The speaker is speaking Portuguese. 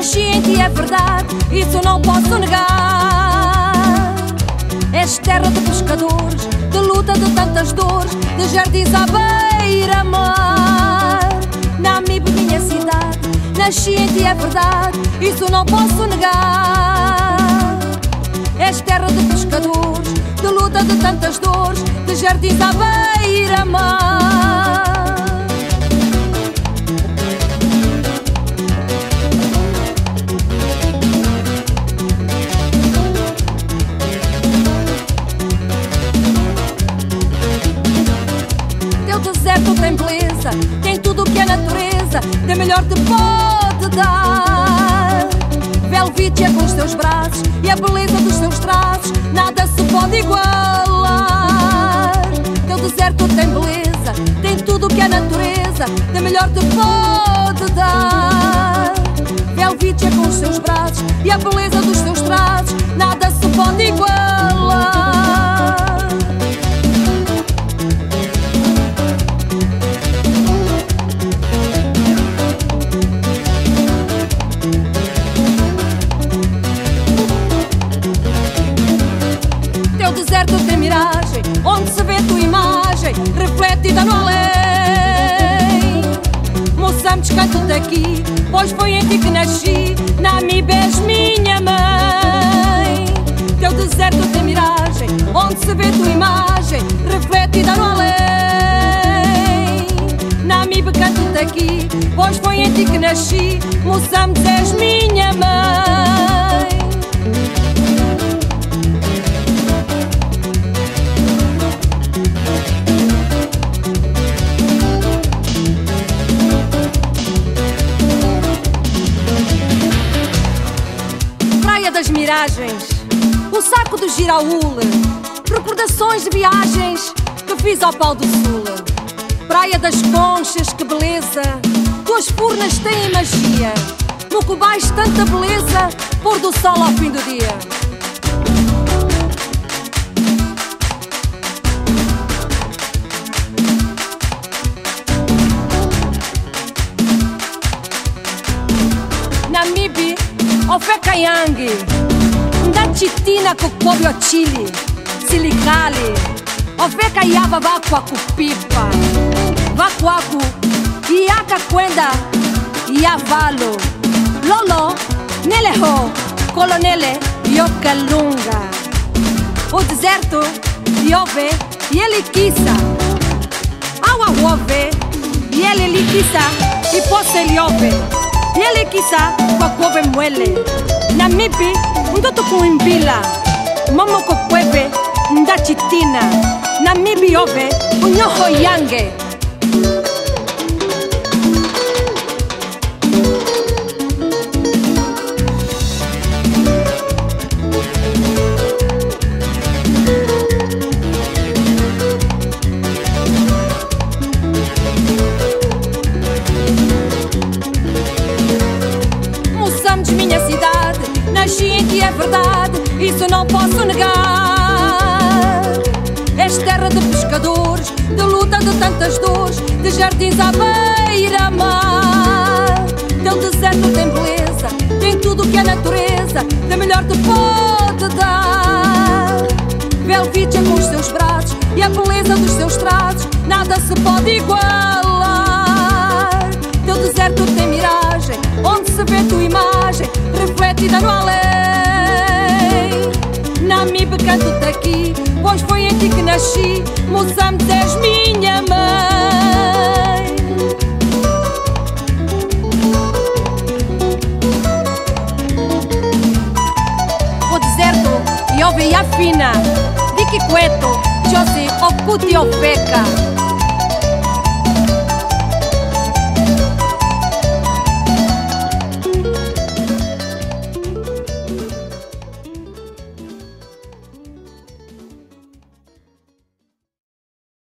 nasci em ti, é verdade, isso não posso negar. És terra de pescadores, de luta, de tantas dores, de jardins à beira-mar. Namibe, minha cidade, nasci em ti, é verdade, isso não posso negar. És terra de pescadores, de luta, de tantas dores, de jardins à beira-mar. Teu deserto tem beleza, tem tudo o que a natureza de melhor te pode dar. Velvítia com os teus braços e a beleza dos teus traços, nada se pode igualar. Teu deserto tem beleza, tem tudo o que a natureza de melhor te pode dar. Velvítia com os teus braços e a beleza dos teus traços, nada se pode igualar. Teu deserto tem miragem, onde se vê tua imagem refletida no além. Moçambique, canto-te aqui, pois foi em ti que nasci. Namibe, és minha mãe. Teu deserto tem miragem, onde se vê tua imagem refletida no além. Namibe, canto-te aqui, pois foi em ti que nasci. Moçambique, és minha mãe. Das miragens, o saco do Giraúl, recordações de viagens que fiz ao Pau do Sul. Praia das Conchas, que beleza, tuas furnas têm magia. No Cobais tanta beleza, pôr do sol ao fim do dia. Namibe, Ofekayang, Ndachitina Kokobyo Chile, Silicale, Ofekayava Vakuaku Pipa, Vakuaku, Iaka Kwenda, Iavalo, Lolo, Neleho, Colonele, Yokalunga. O deserto, Iove, Yelikisa, Awawove, Yelelikisa, e posse Liove. E ele quizá com a cove muele. Namibe, ndoto com imbila. Mamo com cueve, ndachitina. Namibe ove, unyoho yange. Minha cidade, nasci em ti, é verdade, isso não posso negar. És terra de pescadores, de luta, de tantas dores, de jardins à beira-mar. Teu deserto tem beleza, tem tudo o que a natureza de melhor te pode dar. Velvítia com os teus braços e a beleza dos teus traços, nada se pode igualar. Teu deserto tem miragem, onde se vê tua imagem refletida no além. Namibe, canto-te aqui, pois foi em ti que nasci. Moçambique, és minha mãe. O deserto, Iove Yafina, Diki Cueto, Jose Okuti Ofeka.